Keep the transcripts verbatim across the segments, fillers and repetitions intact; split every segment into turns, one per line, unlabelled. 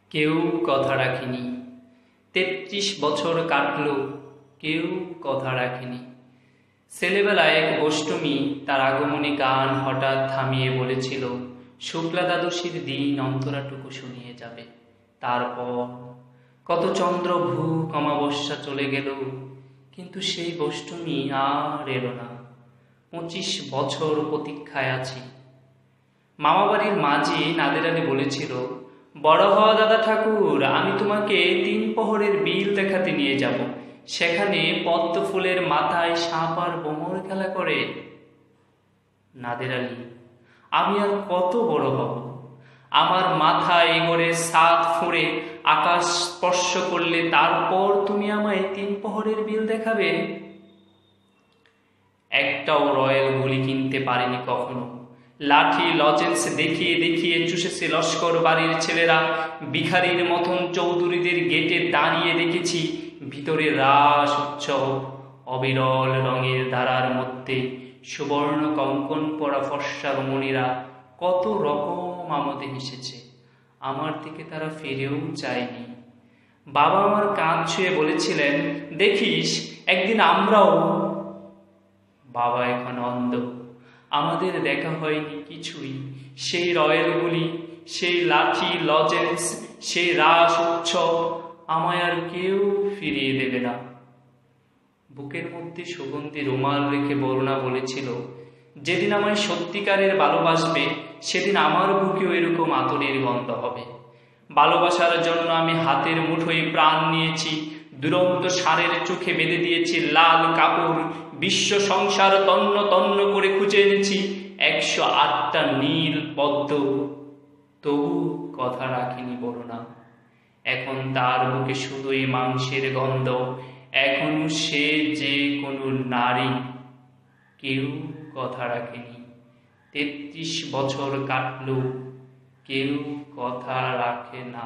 কেউ কথা রাখেনি। তেত্রিশ বছর কাটল, কেউ কথা রাখেনি। ছেলেবেলায় এক অষ্টমী তার আগমনী গান হঠাৎ থামিয়ে বলেছিল, শুক্লা দ্বাদশীর দিন অন্তরাটুকু শুনিয়ে যাবে। তারপর কত চন্দ্র ভূ অমাবস্যা চলে গেল, কিন্তু সেই অষ্টমী আর এলো না। পঁচিশ বছর প্রতীক্ষায় আছি। মামাবাড়ির মাঝি নাদের আলী বলেছিল, বড় হওয়া দাদা ঠাকুর, আমি তোমাকে তিন প্রহরের বিল দেখাতে নিয়ে যাব। সেখানে পদ্ম ফুলের মাথায় সাপ আর বোমর খেলা করে। নাদের আলী, আমি আর কত বড় হব? আমার মাথায় এগোরে সাত ফুঁড়ে আকাশ স্পর্শ করলে তারপর তুমি আমায় তিন প্রহরের বিল দেখাবে? একটাও রয়্যাল গুলি কিনতে পারেনি কখনো। লাঠি লজেন্স দেখিয়ে দেখিয়ে চুষেছে লস্কর বাড়ির ছেলেরা। ভিখারির মতন চৌধুরীদের গেটে দাঁড়িয়ে দেখেছি ভিতরে রাস উৎসব। অবিরল রঙের ধারার মধ্যে সুবর্ণ কঙ্কন পরা ফর্সা রমণীরা কত রকম আমোদে মিশেছে। আমার দিকে তারা ফিরেও চায়নি। বাবা আমার কাঁধ ছুঁয়ে বলেছিলেন, দেখিস একদিন আমরাও। বাবা এখন অন্ধ, আমাদের দেখা হয়নি কিছুই। সেই রয়্যালগুলি, সেই লাঠি লজেন্স, সেই রাস উৎসব আমায় আর কেউ ফিরিয়ে দেবে না। বুকের মধ্যে সুগন্ধি রুমাল রেখে বরুণা বলেছিল, যেদিন আমায় সত্যিকারের ভালোবাসবে সেদিন আমার বুকেও এরকম আতরের গন্ধ হবে। ভালোবাসার জন্য আমি হাতের মুঠোয় প্রাণ নিয়েছি। দুরন্ত ষাঁড়ের চোখে বেঁধে দিয়েছি লাল কাপড়। বিশ্ব সংসার তন্ন তন্ন করে খুঁজে এনেছি একশো আটটা নীল পদ্ম। তবু কথা রাখিনি বরুণা। এখন তার বুকে শুধুই মাংসের গন্ধ। এখন সে যে কোনো নারী। কেউ কথা রাখেনি। তেত্রিশ বছর কাটল, কেউ কথা রাখে না।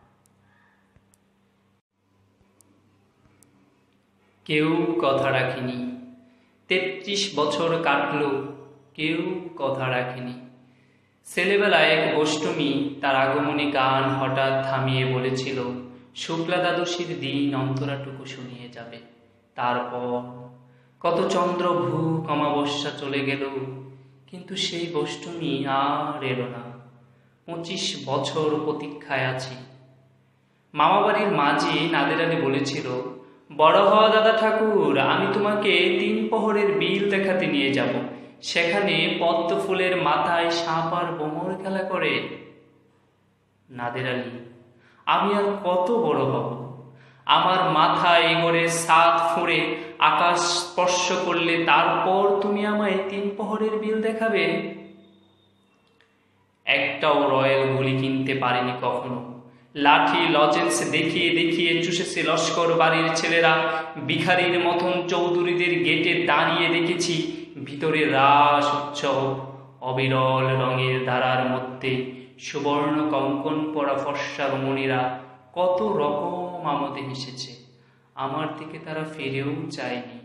কেউ কথা রাখেনি। তেত্রিশ বছর কাটল, কেউ কথা রাখেনি। ছেলেবেলায় এক অষ্টমী তার আগমনী গান হঠাৎ থামিয়ে বলেছিল, শুক্লা দ্বাদশীর দিন অন্তরাটুকু শুনিয়ে যাবে। তারপর কত চন্দ্র ভূ অমাবস্যা চলে গেল, কিন্তু সেই অষ্টমী আর এলো না। পঁচিশ বছর প্রতীক্ষায় আছি। মামাবাড়ির মাঝি নাদের আলী বলেছিল, বড় হওয়া দাদা ঠাকুর, আমি তোমাকে তিন প্রহরের বিল দেখাতে নিয়ে যাব। সেখানে পদ্ম ফুলের মাথায় সাপ আর বোমর খেলা করে। নাদের আলী, আমি আর কত বড় হব? আমার মাথায় এগোরে সাত ফুঁড়ে আকাশ স্পর্শ করলে তারপর তুমি আমায় তিন প্রহরের বিল দেখাবে? একটাও রয়্যাল গুলি কিনতে পারেনি কখনো। লাঠি লজেন্স দেখিয়ে দেখিয়ে চুষেছে লস্কর বাড়ির ছেলেরা। ভিখারির মতন চৌধুরীদের গেটে দাঁড়িয়ে দেখেছি ভিতরে রাস উৎসব। অবিরল রঙের ধারার মধ্যে সুবর্ণ কঙ্কন পরা ফর্সা রমণীরা কত রকম আমোদে মিশেছে। আমার দিকে তারা ফিরেও চায়নি।